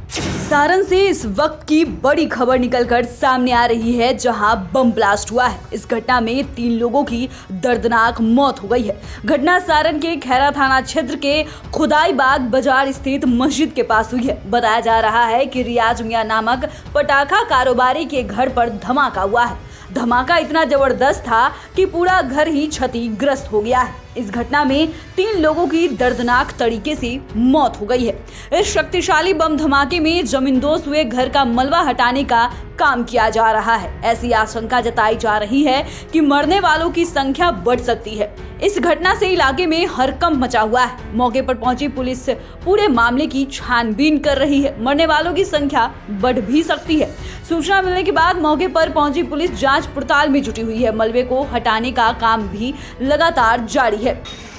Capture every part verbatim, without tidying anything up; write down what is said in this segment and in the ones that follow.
सारण से इस वक्त की बड़ी खबर निकलकर सामने आ रही है, जहां बम ब्लास्ट हुआ है। इस घटना में तीन लोगों की दर्दनाक मौत हो गई है। घटना सारण के खैरा थाना क्षेत्र के खुदाई बाग बाजार स्थित मस्जिद के पास हुई है। बताया जा रहा है कि रियाज मियां नामक पटाखा कारोबारी के घर पर धमाका हुआ है। धमाका इतना जबरदस्त था कि पूरा घर ही क्षतिग्रस्त हो गया है। इस घटना में तीन लोगों की दर्दनाक तरीके से मौत हो गई है। इस शक्तिशाली बम धमाके में जमींदोज हुए घर का मलबा हटाने का काम किया जा रहा है। ऐसी आशंका जताई जा रही है कि मरने वालों की संख्या बढ़ सकती है। इस घटना से इलाके में हड़कंप मचा हुआ है। मौके पर पहुंची पुलिस पूरे मामले की छानबीन कर रही है। मरने वालों की संख्या बढ़ भी सकती है। सूचना मिलने के बाद मौके पर पहुंची पुलिस जांच पड़ताल में जुटी हुई है। मलबे को हटाने का काम भी लगातार जारी है।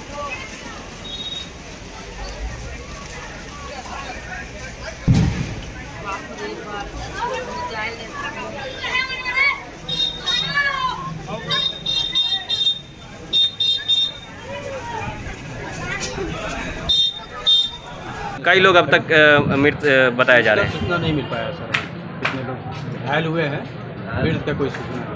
कई लोग अब तक मृत बताए जा रहे हैं। सूचना नहीं मिल पाया सर, कितने लोग घायल हुए हैं, मृत का कोई सूचना नहीं।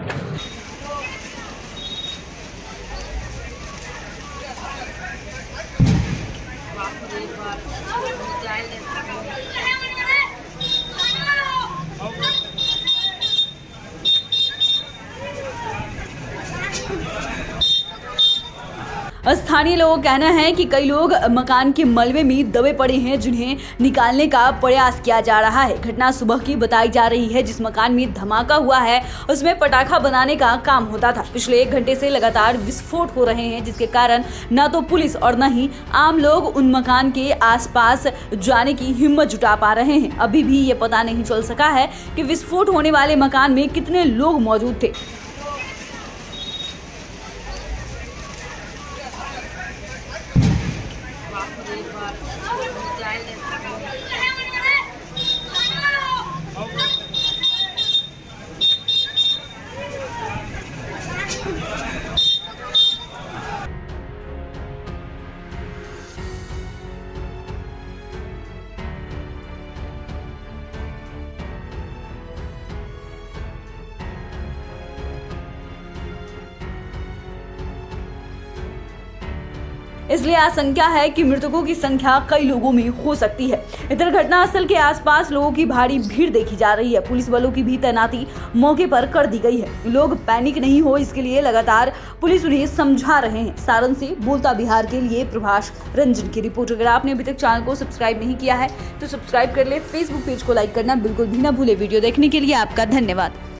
स्थानीय लोगों का कहना है कि कई लोग मकान के मलबे में दबे पड़े हैं, जिन्हें निकालने का प्रयास किया जा रहा है। घटना सुबह की बताई जा रही है। जिस मकान में धमाका हुआ है उसमें पटाखा बनाने का काम होता था। पिछले एक घंटे से लगातार विस्फोट हो रहे हैं, जिसके कारण न तो पुलिस और न ही आम लोग उन मकान के आसपास जाने की हिम्मत जुटा पा रहे हैं। अभी भी ये पता नहीं चल सका है कि विस्फोट होने वाले मकान में कितने लोग मौजूद थे। इसलिए आशंका है कि मृतकों की संख्या कई लोगों में हो सकती है। इधर घटनास्थल के आसपास लोगों की भारी भीड़ देखी जा रही है। पुलिस बलों की भी तैनाती मौके पर कर दी गई है। लोग पैनिक नहीं हो, इसके लिए लगातार पुलिस उन्हें समझा रहे हैं। सारण से बोलता बिहार के लिए प्रभाष रंजन की रिपोर्ट। अगर आपने अभी तक चैनल को सब्सक्राइब नहीं किया है तो सब्सक्राइब कर ले। फेसबुक पेज को लाइक करना बिल्कुल भी ना भूले। वीडियो देखने के लिए आपका धन्यवाद।